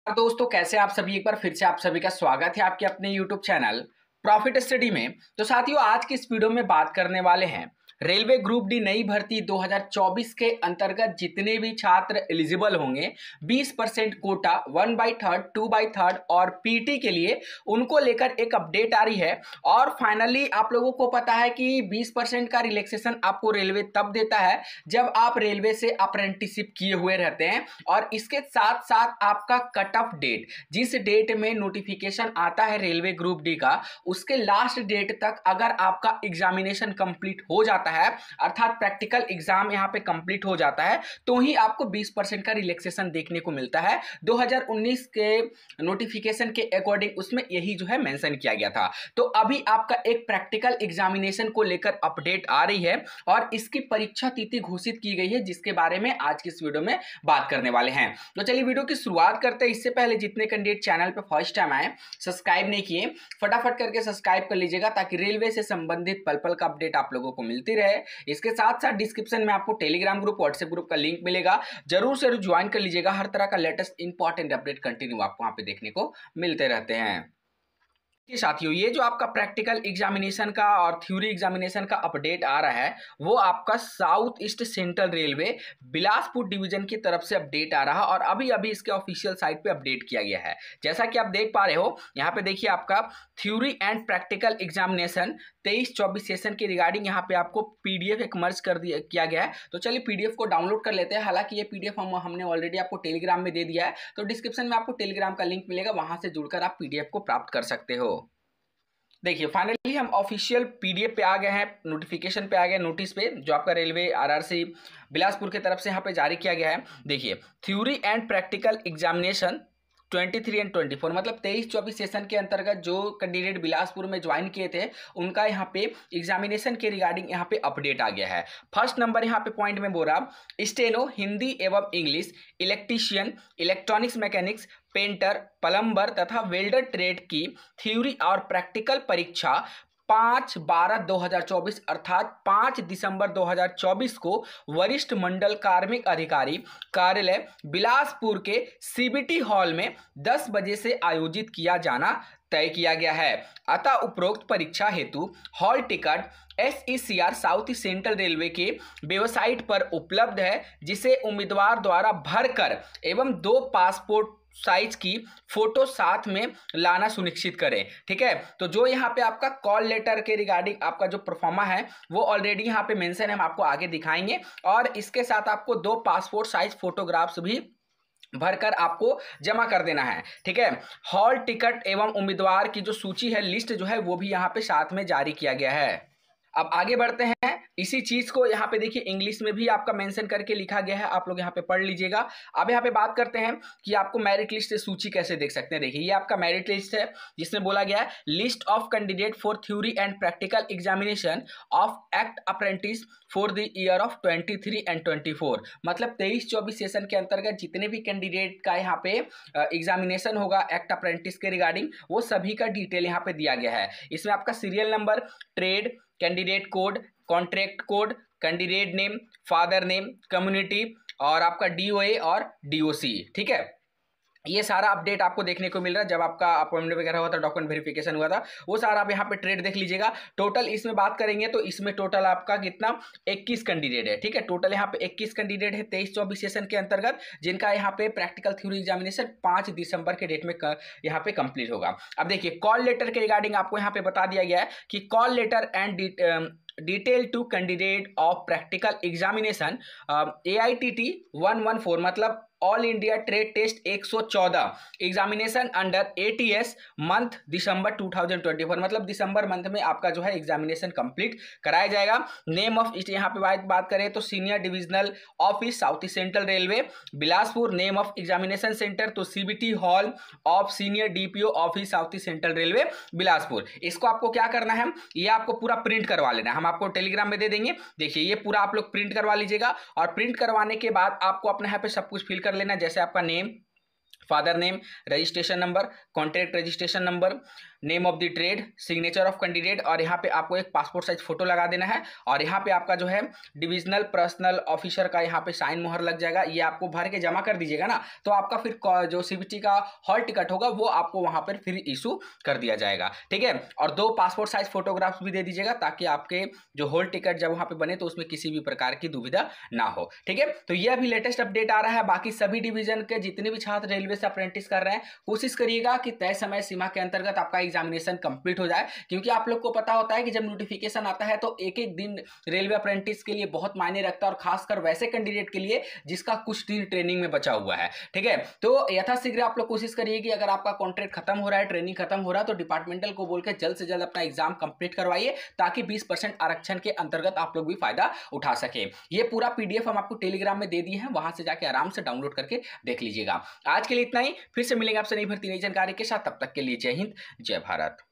दोस्तों, कैसे आप सभी। एक बार फिर से आप सभी का स्वागत है आपके अपने YouTube चैनल प्रॉफिट स्टडी में। तो साथियों, आज की इस वीडियो में बात करने वाले हैं रेलवे ग्रुप डी नई भर्ती 2024 के अंतर्गत जितने भी छात्र एलिजिबल होंगे 20% कोटा 1/3, 2/3 और पीटी के लिए, उनको लेकर एक अपडेट आ रही है। और फाइनली आप लोगों को पता है कि 20% का रिलैक्सेशन आपको रेलवे तब देता है जब आप रेलवे से अप्रेंटिसशिप किए हुए रहते हैं। और इसके साथ साथ आपका कट ऑफ डेट, जिस डेट में नोटिफिकेशन आता है रेलवे ग्रुप डी का, उसके लास्ट डेट तक अगर आपका एग्जामिनेशन कंप्लीट हो जाता है, अर्थात प्रैक्टिकल एग्जाम यहां पे कंप्लीट हो जाता है, तो ही आपको 20% का रिलैक्सेशन देखने को मिलता है। 2019 के नोटिफिकेशन के अकॉर्डिंग उसमें यही जो है मेंशन किया गया था। तो अभी आपका एक प्रैक्टिकल एग्जामिनेशन को लेकर अपडेट आ रही है और इसकी परीक्षा तिथि घोषित की गई है, जिसके बारे में आज की इस वीडियो में बात करने वाले हैं। तो चलिए वीडियो की शुरुआत करते हैं। इससे पहले जितने कैंडिडेट चैनल पर फर्स्ट टाइम आए, सब्सक्राइब नहीं किए, फटाफट करके सब्सक्राइब कर लीजिएगा ताकि रेलवे से संबंधित पल पल का अपडेट आप लोगों को मिलती रहे। इसके साथ साथ डिस्क्रिप्शन में आपको टेलीग्राम ग्रुप, व्हाट्सएप ग्रुप का लिंक मिलेगा, जरूर से ज्वाइन कर लीजिएगा। हर तरह का लेटेस्ट इंपॉर्टेंट अपडेट कंटिन्यू आपको वहां पे देखने को मिलते रहते हैं। साथियों, ये जो आपका प्रैक्टिकल एग्जामिनेशन का और थ्योरी एग्जामिनेशन का अपडेट आ रहा है, वो आपका south east central railway Bilaspur division की तरफ से अपडेट आ रहा है और अभी अभी इसके ऑफिशियल साइट पे अपडेट किया गया है। जैसा कि आप देख पा रहे हो, यहाँ पे देखिए आपका theory and practical examination 23-24 session के रिगार्डिंग यहाँ पे आपको पीडीएफ एक मर्ज कर दिया किया गया है। तो चलिए पीडीएफ को डाउनलोड कर लेते हैं। हालांकि ये पीडीएफ हमने ऑलरेडी आपको टेलीग्राम में दे दिया है, तो डिस्क्रिप्शन में आपको टेलीग्राम का लिंक मिलेगा, वहां से जुड़कर आप पीडीएफ को प्राप्त कर सकते हो। देखिए फाइनली हम ऑफिशियल पीडीएफ पे आ गए हैं, नोटिफिकेशन पे आ गए, नोटिस पे, जो आपका रेलवे आरआरसी बिलासपुर की तरफ से यहाँ पे जारी किया गया है। देखिए, theory and practical examination 23 and 24, मतलब 23-24 सेशन के अंतर्गत जो कैंडिडेट बिलासपुर में ज्वाइन किए थे, उनका यहाँ पे एग्जामिनेशन के रिगार्डिंग यहाँ पे अपडेट आ गया है। फर्स्ट नंबर यहाँ पे पॉइंट में बोल रहा, स्टेनो हिंदी एवं English, electrician, electronics mechanics, painter, plumber तथा वेल्डर ट्रेड की थ्योरी और प्रैक्टिकल परीक्षा 5/12/2024 अर्थात 5 दिसंबर 2024 को वरिष्ठ मंडल कार्मिक अधिकारी कार्यालय बिलासपुर के सीबीटी हॉल में 10 बजे से आयोजित किया जाना तय किया गया है। अतः उपरोक्त परीक्षा हेतु hall ticket SECR south east central railway के वेबसाइट पर उपलब्ध है, जिसे उम्मीदवार द्वारा भरकर एवं 2 पासपोर्ट साइज की फोटो साथ में लाना सुनिश्चित करें। ठीक है, तो जो यहाँ पे आपका कॉल लेटर के रिगार्डिंग आपका जो परफॉर्मा है वो ऑलरेडी यहाँ पे मेंशन है, हम आपको आगे दिखाएंगे। और इसके साथ आपको 2 पासपोर्ट साइज फोटोग्राफ्स भी भरकर आपको जमा कर देना है। ठीक है, हॉल टिकट एवं उम्मीदवार की जो सूची है, लिस्ट जो है, वो भी यहाँ पे साथ में जारी किया गया है। अब आगे बढ़ते हैं। इसी चीज को यहाँ पे देखिए इंग्लिश में भी आपका मेंशन करके लिखा गया है, आप लोग यहाँ पे पढ़ लीजिएगा। अब यहाँ पे बात करते हैं कि आपको मेरिट लिस्ट से सूची कैसे देख सकते हैं। देखिए, ये आपका मेरिट लिस्ट है, जिसमें बोला गया है list of candidate for theory and practical examination of act apprentice for the year of 23 and 24, मतलब 23-24 सेशन के अंतर्गत जितने भी कैंडिडेट का यहाँ पे एग्जामिनेशन होगा एक्ट अप्रेंटिस के रिगार्डिंग, वो सभी का डिटेल यहाँ पे दिया गया है। इसमें आपका serial number, trade, candidate code, contract code, candidate name, father name, community और आपका DOA और DOC। ठीक है, ये सारा अपडेट आपको देखने को मिल रहा है। जब आपका अपॉइंटमेंट वगैरह हुआ था, डॉक्यूमेंट वेरिफिकेशन हुआ था, वो सारा आप यहाँ पे ट्रेड देख लीजिएगा। टोटल इसमें बात करेंगे तो इसमें टोटल आपका कितना 21 कैंडिडेट है। ठीक है, टोटल यहाँ पे 21 कैंडिडेट है 23-24 सेशन के अंतर्गत, जिनका यहाँ पे प्रैक्टिकल थ्योरी एग्जामिनेशन 5 दिसंबर के डेट में यहाँ पे कंप्लीट होगा। अब देखिए, कॉल लेटर के रिगार्डिंग आपको यहाँ पे बता दिया गया है कि call letter and detail to candidate of practical examination AITT 114, मतलब all India trade test 114 examination under ATS month December 2024, मतलब दिसंबर मंथ में आपका जो है एग्जामिनेशन कंप्लीट कराया जाएगा। नेम ऑफ, यहाँ पे बात करें तो senior divisional office south east central railway Bilaspur. Name of examination centre तो CBT hall of senior DPO office south east central railway Bilaspur. इसको आपको क्या करना है, ये आपको पूरा प्रिंट करवा लेना है, हम आपको टेलीग्राम में दे देंगे। देखिए, ये पूरा आप लोग प्रिंट करवा लीजिएगा और प्रिंट करवाने के बाद आपको अपने यहाँ पे सब कुछ फिल कर लेना, जैसे आपका name, father name, registration number, contract registration number, name of the trade, signature of candidate, और यहाँ पे आपको एक पासपोर्ट साइज फोटो लगा देना है। और यहाँ पे आपका जो है डिविजनल पर्सनल ऑफिसर का यहाँ पे साइन मोहर लग जाएगा। ये आपको भर के जमा कर दीजिएगा ना, तो आपका फिर जो सीबीटी का हॉल टिकट होगा वो आपको वहां पर फिर इशू कर दिया जाएगा। ठीक है, और 2 पासपोर्ट साइज फोटोग्राफ्स भी दे दीजिएगा, ताकि आपके जो हॉल टिकट जब वहां पे बने तो उसमें किसी भी प्रकार की दुविधा ना हो। ठीक है, तो ये अभी लेटेस्ट अपडेट आ रहा है। बाकी सभी डिवीजन के जितने भी छात्र रेलवे से अप्रेंटिस कर रहे हैं, कोशिश करिएगा कि तय समय सीमा के अंतर्गत आपका एग्जामिनेशन कंप्लीट हो जाए, क्योंकि आप लोग को पता होता है कि जब नोटिफिकेशन आता है तो एक एक दिन रेलवे अप्रेंटिस के लिए बहुत मायने रखता है, और खासकर वैसे कैंडिडेट के लिए जिसका कुछ दिन ट्रेनिंग में बचा हुआ है। ठीक है, तो यथाशीघ्र आप लोग कोशिश करिए कि अगर आपका कॉन्ट्रैक्ट खत्म हो रहा है, ट्रेनिंग खत्म हो रहा है, तो डिपार्टमेंटल को बोल के जल्द से जल्द अपना एग्जाम कंप्लीट करवाइए, ताकि 20% आरक्षण के अंतर्गत आप लोग भी फायदा उठा सके। ये पूरा पीडीएफ हम आपको टेलीग्राम में दे दिए हैं, वहां से जाके आराम से डाउनलोड करके देख लीजिएगा। आज के लिए इतना ही, फिर से मिलेंगे आपसे नई भर्ती नई जानकारी के साथ। तब तक के लिए जय हिंद, जय भारत।